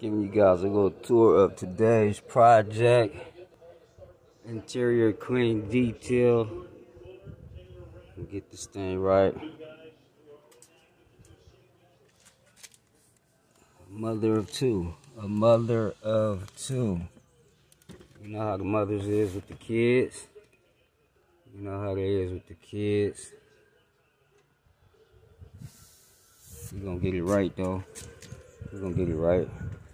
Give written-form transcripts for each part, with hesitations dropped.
Giving you guys a little tour of today's project. Interior clean detail. Get this thing right. Mother of two. A mother of two. You know how the mothers is with the kids. You know how they is with the kids. We're gonna get it right though. We're gonna get it right.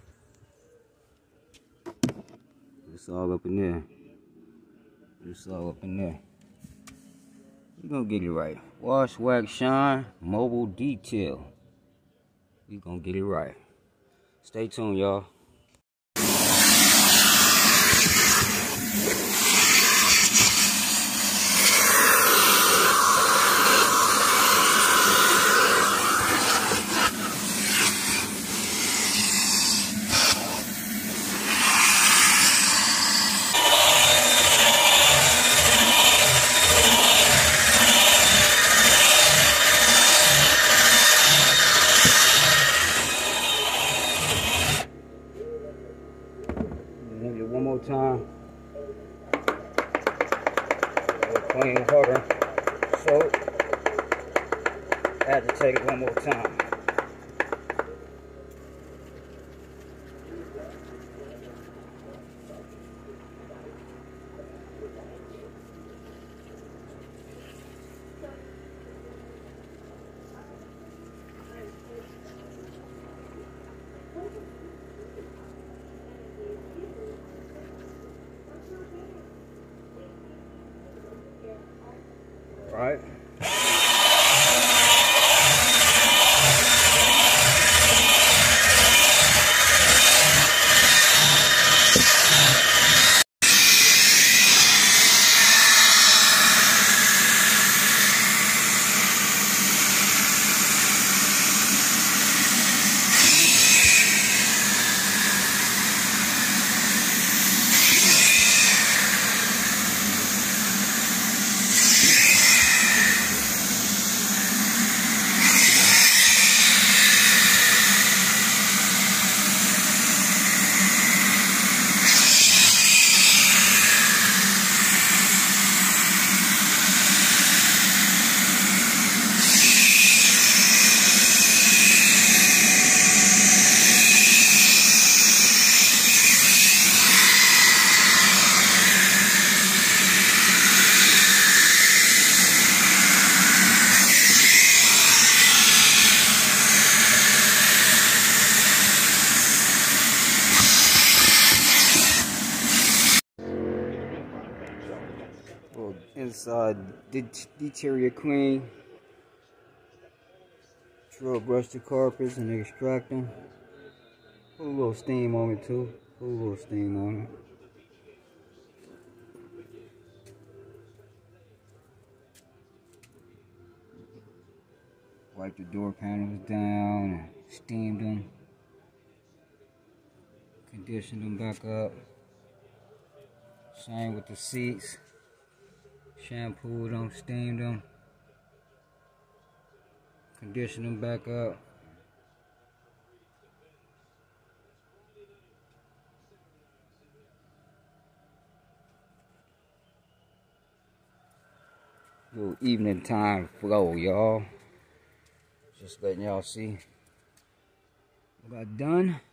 It's all up in there. It's all up in there. We're gonna get it right. Wash, wax, shine, mobile detail. We're gonna get it right. Stay tuned, y'all. Hit it one more time. Clean water, soap. Agitate it one more time. Right. Inside interior clean. Drill brush the carpets and extract them. Put a little steam on it too. Put a little steam on it. Wipe the door panels down and steam them. Condition them back up. Same with the seats. Shampoo them, steam them. Condition them back up. Little evening time flow, y'all. Just letting y'all see what I done.